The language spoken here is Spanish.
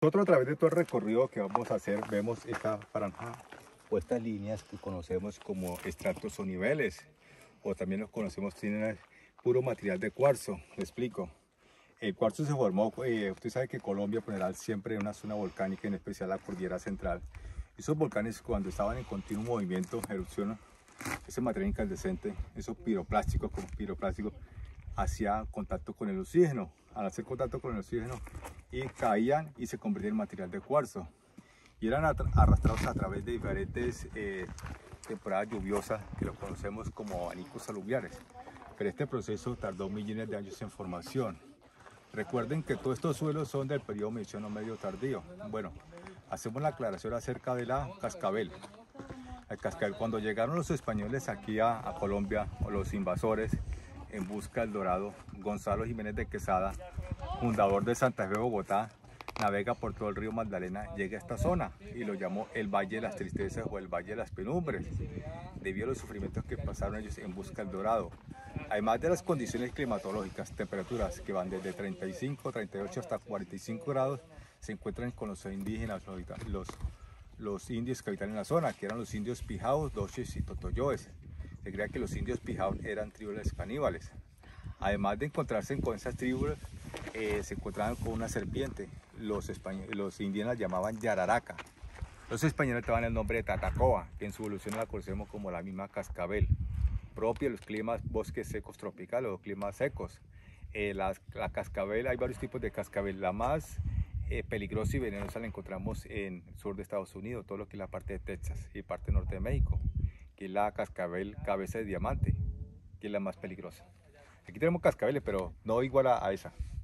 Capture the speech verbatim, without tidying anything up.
Nosotros a través de todo el recorrido que vamos a hacer vemos esta franja o estas líneas que conocemos como estratos o niveles, o también los conocemos, tienen puro material de cuarzo. Le explico. El cuarzo se formó, eh, usted sabe que Colombia por general siempre es una zona volcánica, en especial la cordillera central. Esos volcanes cuando estaban en continuo movimiento, erupción, ese material incandescente, esos piroplásticos como piroplásticos, hacía contacto con el oxígeno. Al hacer contacto con el oxígeno y caían y se convertían en material de cuarzo. Y eran arrastrados a través de diferentes eh, temporadas lluviosas que lo conocemos como abanicos aluviales. Pero este proceso tardó millones de años en formación. Recuerden que todos estos suelos son del periodo mioceno medio tardío. Bueno, hacemos la aclaración acerca de la cascabel. El cascabel, cuando llegaron los españoles aquí a, a Colombia, o los invasores, en busca del dorado, Gonzalo Jiménez de Quesada, fundador de Santa Fe, Bogotá, navega por todo el río Magdalena, llega a esta zona y lo llamó el Valle de las Tristezas o el Valle de las Penumbres, debido a los sufrimientos que pasaron ellos en busca del dorado. Además de las condiciones climatológicas, temperaturas que van desde treinta y cinco, treinta y ocho hasta cuarenta y cinco grados, se encuentran con los indígenas, los, los indios que habitan en la zona, que eran los indios pijaos, doches y totoyoes. Se creía que los indios pijaos eran tribus caníbales. Además de encontrarse con esas tribus, eh, se encontraban con una serpiente. Los, los indígenas llamaban yararaca. Los españoles daban el nombre de tatacoa, que en su evolución la conocemos como la misma cascabel, propia de los climas bosques secos tropicales o climas secos. Eh, la, la cascabel, hay varios tipos de cascabel. La más eh, peligrosa y venenosa la encontramos en el sur de Estados Unidos, todo lo que es la parte de Texas y parte norte de México, que es la cascabel cabeza de diamante, que es la más peligrosa. Aquí tenemos cascabeles, pero no igual a, a esa.